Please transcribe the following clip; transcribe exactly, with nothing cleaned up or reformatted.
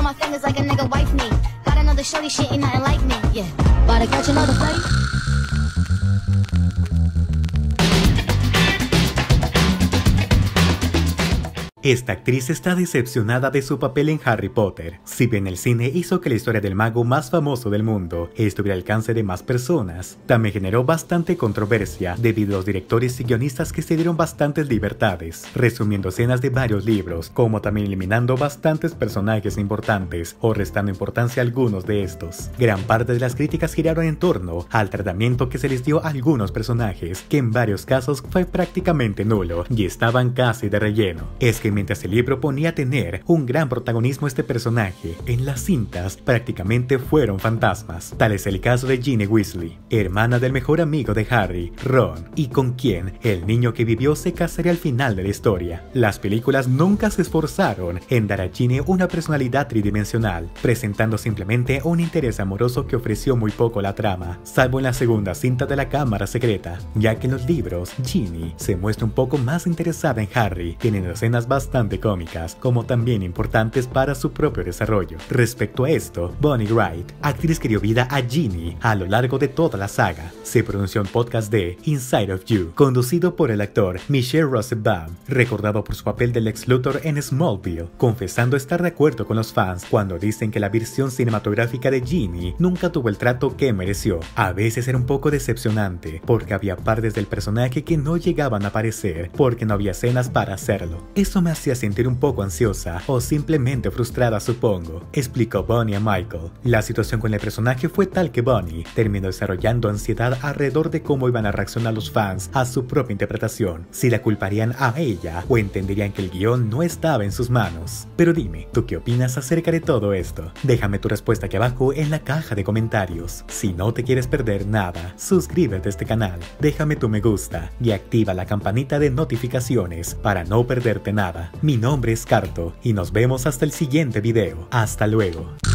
on my fingers like a nigga wife me. Got another shorty, shit ain't nothing like me. Yeah, about to catch another fight. Esta actriz está decepcionada de su papel en Harry Potter. Si bien el cine hizo que la historia del mago más famoso del mundo estuviera al alcance de más personas, también generó bastante controversia debido a los directores y guionistas que se dieron bastantes libertades, resumiendo escenas de varios libros, como también eliminando bastantes personajes importantes o restando importancia a algunos de estos. Gran parte de las críticas giraron en torno al tratamiento que se les dio a algunos personajes, que en varios casos fue prácticamente nulo y estaban casi de relleno. Es que mientras el libro ponía a tener un gran protagonismo este personaje, en las cintas prácticamente fueron fantasmas. Tal es el caso de Ginny Weasley, hermana del mejor amigo de Harry, Ron, y con quien el niño que vivió se casaría al final de la historia. Las películas nunca se esforzaron en dar a Ginny una personalidad tridimensional, presentando simplemente un interés amoroso que ofreció muy poco la trama, salvo en la segunda cinta de la Cámara Secreta, ya que en los libros Ginny se muestra un poco más interesada en Harry, teniendo escenas bastante bastante cómicas, como también importantes para su propio desarrollo. Respecto a esto, Bonnie Wright, actriz que dio vida a Ginny a lo largo de toda la saga, se pronunció en podcast de Inside of You, conducido por el actor Michelle Rosenbaum, recordado por su papel del Lex Luthor en Smallville, confesando estar de acuerdo con los fans cuando dicen que la versión cinematográfica de Ginny nunca tuvo el trato que mereció. A veces era un poco decepcionante, porque había partes del personaje que no llegaban a aparecer, porque no había escenas para hacerlo. Eso me hacía sentir un poco ansiosa o simplemente frustrada, supongo, explicó Bonnie a Michael. La situación con el personaje fue tal que Bonnie terminó desarrollando ansiedad alrededor de cómo iban a reaccionar los fans a su propia interpretación, si la culparían a ella o entenderían que el guión no estaba en sus manos. Pero dime, ¿tú qué opinas acerca de todo esto? Déjame tu respuesta aquí abajo en la caja de comentarios. Si no te quieres perder nada, suscríbete a este canal, déjame tu me gusta y activa la campanita de notificaciones para no perderte nada. Mi nombre es Carto y nos vemos hasta el siguiente video. Hasta luego.